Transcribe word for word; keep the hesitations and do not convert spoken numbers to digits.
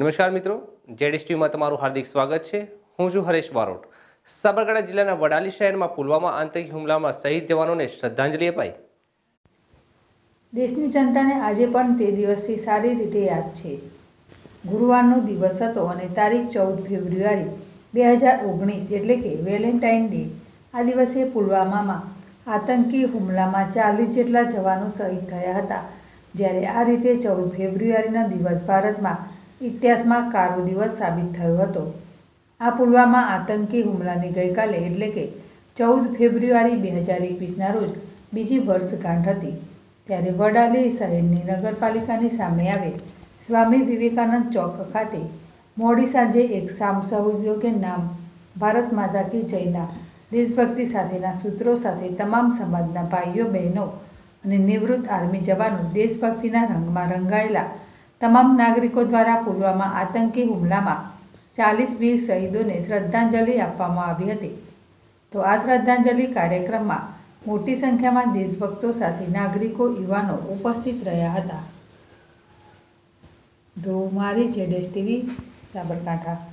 નમસ્કાર મિત્રો, જેડીએસટીવીમાં તમારું હાર્દિક સ્વાગત છે। હું છું હરેશ બારોટ। સાબરકાંઠા જિલ્લાના વડાલી શહેરમાં પુલવામા આતંકી હુમલામાં શહીદ જવાનોને શ્રદ્ધાંજલિ અપાઈ। દેશની જનતાને આજે પણ તે દિવસથી સારી રીતે યાદ છે। ગુરુવારનો દિવસ હતો અને તારીખ ચૌદ ફેબ્રુઆરી બે હજાર ઓગણીસ એટલે કે વેલેન્ટાઇન ડે। આ દિવસે પુલવામામાં આતંકી હુમલામાં ચાલીસ જેટલા જવાનો શહીદ થયા હતા। જ્યારે આ રીતે ચૌદ ફેબ્રુઆરીનો દિવસ ભારતમાં ઇતિહાસમાં કાળો દિવસ સાબિત થયો હતો। આ પુલવામા આતંકી હુમલાની ગઈકાલે એટલે કે ચૌદ ફેબ્રુઆરી બે હજાર એકવીસના રોજ બીજી વર્ષગાંઠ હતી। ત્યારે વડાલી શહેરની નગરપાલિકાની સામે આવેલ સ્વામી વિવેકાનંદ ચોક ખાતે મોડી સાંજે એક સામૂહિક નામ ભારત માતા કી જયના દેશભક્તિ સાથેના સૂત્રો સાથે તમામ સમાજના ભાઈઓ બહેનો અને નિવૃત્ત આર્મી જવાનો દેશભક્તિના રંગમાં રંગાયેલા તમામ નાગરિકો દ્વારા પુલવામા આતંકી હુમલામાં ચાલીસ વીર શહીદોને શ્રદ્ધાંજલિ આપવામાં આવી હતી। તો આ શ્રદ્ધાંજલિ કાર્યક્રમમાં મોટી સંખ્યામાં દેશભક્તો સાથે નાગરિકો યુવાનો ઉપસ્થિત રહ્યા હતા। તો મારી જેડેશ ટીવી સાબરકાંઠા।